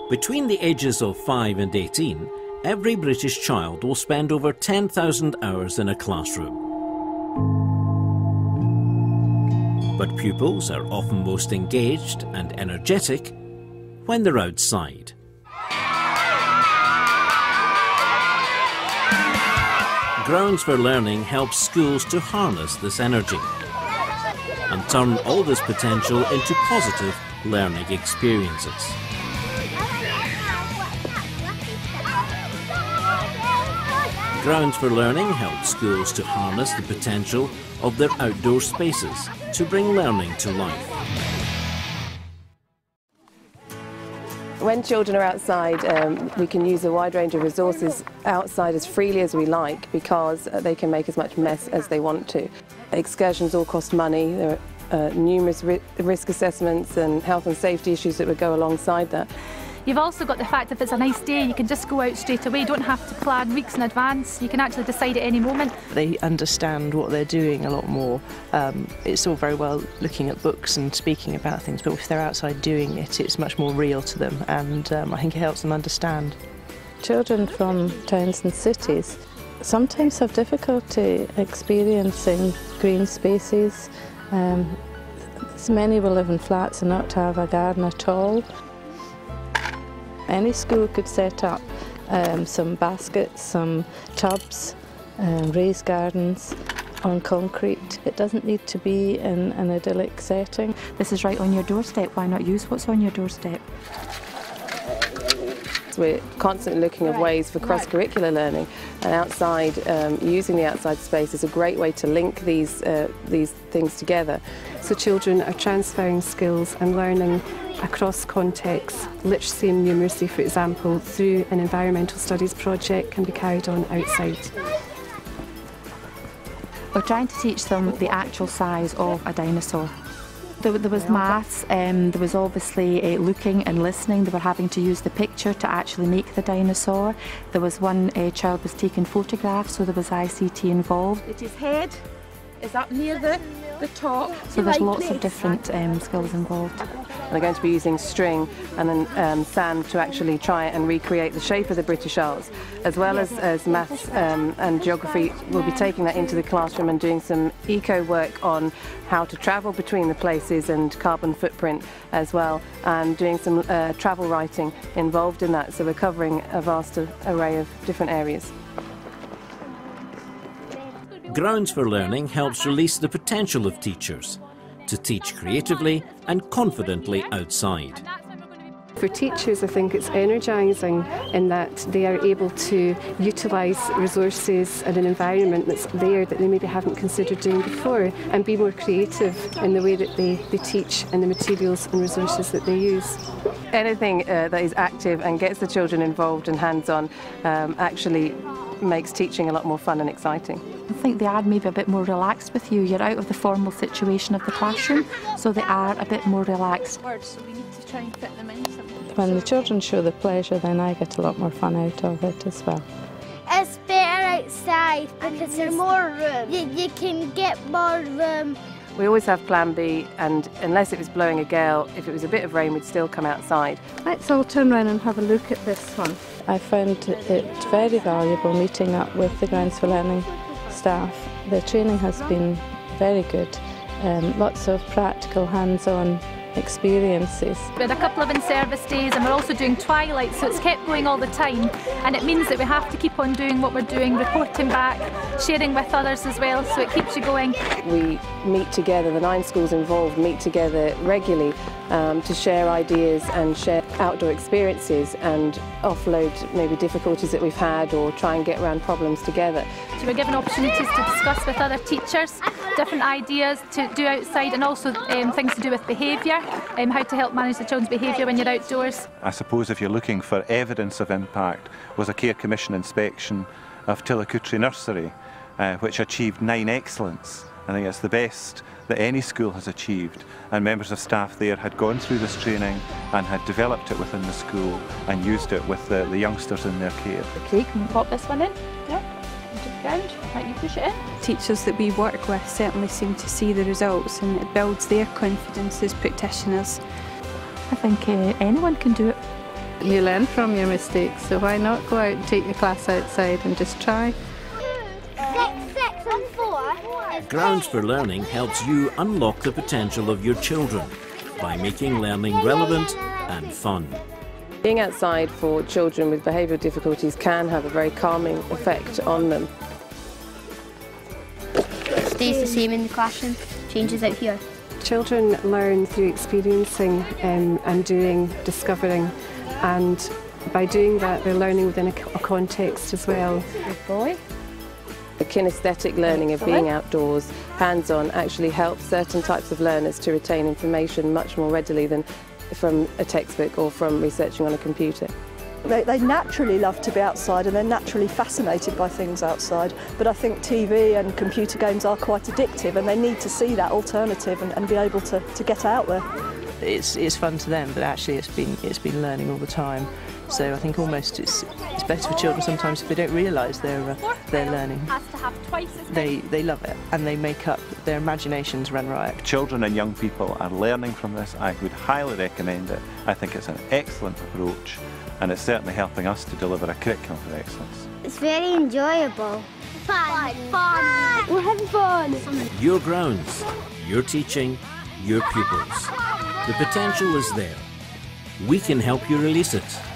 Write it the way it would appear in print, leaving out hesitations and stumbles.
Between the ages of 5 and 18, every British child will spend over 10,000 hours in a classroom. But pupils are often most engaged and energetic when they're outside. Grounds for Learning helps schools to harness this energy and turn all this potential into positive learning experiences. Grounds for Learning helps schools to harness the potential of their outdoor spaces to bring learning to life. When children are outside, we can use a wide range of resources outside as freely as we like because they can make as much mess as they want to. Excursions all cost money. There are numerous risk assessments and health and safety issues that would go alongside that. You've also got the fact if it's a nice day, you can just go out straight away. You don't have to plan weeks in advance. You can actually decide at any moment. They understand what they're doing a lot more. It's all very well looking at books and speaking about things, but if they're outside doing it, it's much more real to them, and I think it helps them understand. Children from towns and cities sometimes have difficulty experiencing green spaces. Many will live in flats and not have a garden at all. Any school could set up some baskets, some tubs, raised gardens on concrete. It doesn't need to be in an idyllic setting. This is right on your doorstep. Why not use what's on your doorstep? We're constantly looking at ways for cross-curricular learning, and outside, using the outside space is a great way to link these things together. So children are transferring skills and learning across contexts. Literacy and numeracy, for example, through an environmental studies project can be carried on outside. We're trying to teach them the actual size of a dinosaur. There was maths, there was obviously looking and listening. They were having to use the picture to actually make the dinosaur. There was one child was taking photographs, so there was ICT involved. Its head is up near the top. So there's lots of different skills involved. They're going to be using string and then sand to actually try and recreate the shape of the British Isles, as well as maths and geography. We'll be taking that into the classroom and doing some eco work on how to travel between the places and carbon footprint as well, and doing some travel writing involved in that. So we're covering a vast array of different areas. Grounds for Learning helps release the potential of teachers to teach creatively and confidently outside. For teachers, I think it's energising in that they are able to utilise resources and an environment that's there that they maybe haven't considered doing before, and be more creative in the way that they teach and the materials and resources that they use. Anything that is active and gets the children involved and hands-on actually makes teaching a lot more fun and exciting. I think they are maybe a bit more relaxed with you. You're out of the formal situation of the classroom, so they are a bit more relaxed. So we need to try and fit them in something. When the children show the pleasure, then I get a lot more fun out of it as well. It's better outside because there's more room. You can get more room. We always have plan B, and unless it was blowing a gale, if it was a bit of rain, we'd still come outside. Let's all turn around and have a look at this one. I found it very valuable meeting up with the Grounds for Learning staff. The training has been very good. Lots of practical, hands-on experiences. We had a couple of in-service days, and we're also doing twilight, so it's kept going all the time, and it means that we have to keep on doing what we're doing, reporting back, sharing with others as well, so it keeps you going. We meet together, the 9 schools involved meet together regularly to share ideas and share outdoor experiences and offload maybe difficulties that we've had or try and get around problems together. So we're given opportunities to discuss with other teachers different ideas to do outside, and also things to do with behaviour, how to help manage the children's behaviour when you're outdoors. I suppose if you're looking for evidence of impact, was a Care Commission inspection of Tillicoultry Nursery, which achieved 9 excellence. I think it's the best that any school has achieved, and members of staff there had gone through this training and had developed it within the school and used it with the youngsters in their care. Okay, can we pop this one in? Yeah. Ground. Right, you push it in. Teachers that we work with certainly seem to see the results, and it builds their confidence as practitioners. I think anyone can do it. You learn from your mistakes, so why not go out and take your class outside and just try? 6 and 4. Grounds for Learning helps you unlock the potential of your children by making learning relevant and fun. Being outside for children with behavioural difficulties can have a very calming effect on them. Stays the same in the classroom, changes out here. Children learn through experiencing and doing, discovering, and by doing that they're learning within a context as well. Good boy. The kinesthetic learning of being outdoors, hands-on, actually helps certain types of learners to retain information much more readily than from a textbook or from researching on a computer. They naturally love to be outside and they're naturally fascinated by things outside, but I think TV and computer games are quite addictive and they need to see that alternative and be able to get out there. It's fun to them, but actually it's been learning all the time. So I think almost it's better for children sometimes if they don't realise they're learning. They love it and they make up, their imaginations run riot. Children and young people are learning from this. I would highly recommend it. I think it's an excellent approach and it's certainly helping us to deliver a curriculum for excellence. It's very enjoyable. Fun. We're having fun. Your grounds, your teaching, your pupils. The potential is there. We can help you release it.